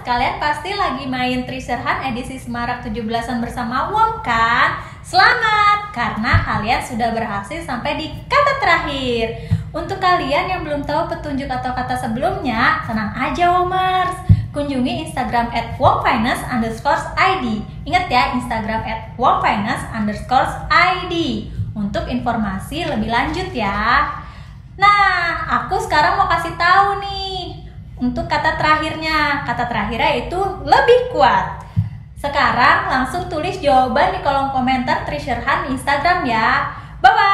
kalian pasti lagi main Treasure Hunt edisi Semarak 17-an bersama Wong kan? Selamat, karena kalian sudah berhasil sampai di kata terakhir. Untuk kalian yang belum tahu petunjuk atau kata sebelumnya, tenang aja Womers. Kunjungi Instagram @wongfinance_id. Ingat ya, Instagram @wongfinance_id untuk informasi lebih lanjut ya. Nah, aku sekarang mau kasih tahu nih untuk kata terakhirnya. Kata terakhirnya itu lebih kuat. Sekarang langsung tulis jawaban di kolom komentar Treasure Hunt di Instagram ya. Bye bye.